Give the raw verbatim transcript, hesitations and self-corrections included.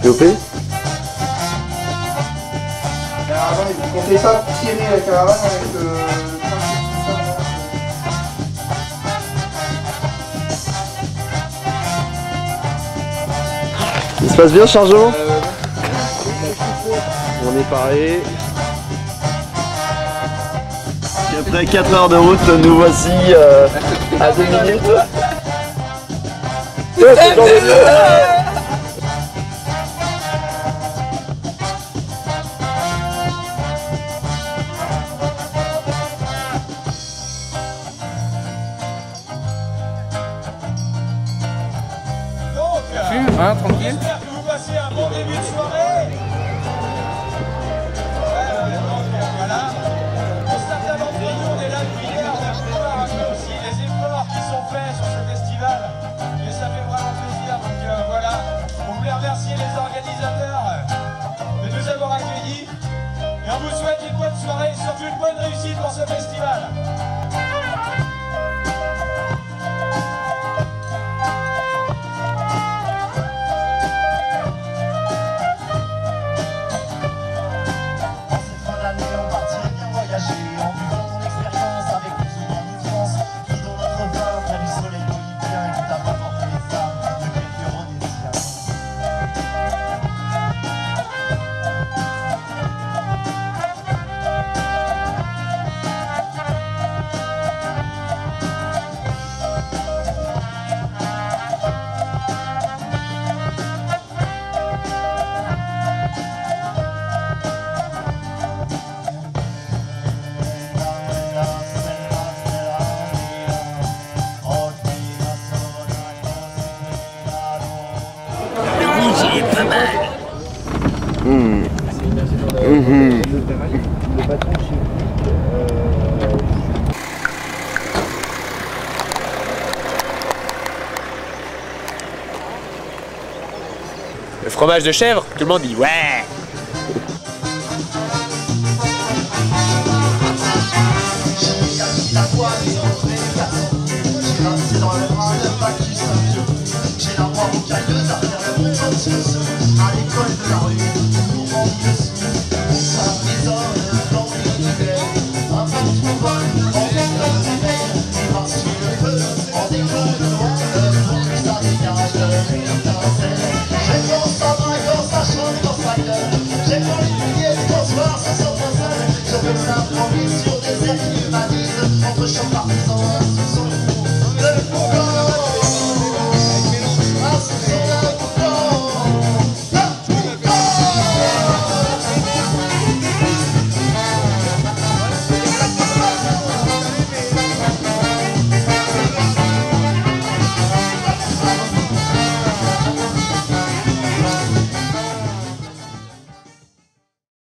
dopé? Alors avant, il ne comptait pas tirer la caravane avec le principe. Il se passe bien le chargement? euh... On est paré. Après quatre heures de route, nous voici euh, à deux minutes. Ouais, c'est genre de mieux. Hein, tranquille. J'espère que vous passez un bon début de soirée. Euh, donc, voilà. On start d'aventure, nous on est là depuis hier, on a pouvoir un peu aussi les efforts qui sont faits sur ce festival. Et ça fait vraiment plaisir. Donc euh, voilà, on voulait remercier les organisateurs de nous avoir accueillis. Et on vous souhaite une bonne soirée et surtout une bonne réussite pour ce festival. Pas mal. Mmh. Mmh. Le fromage de chèvre, tout le monde dit ouais.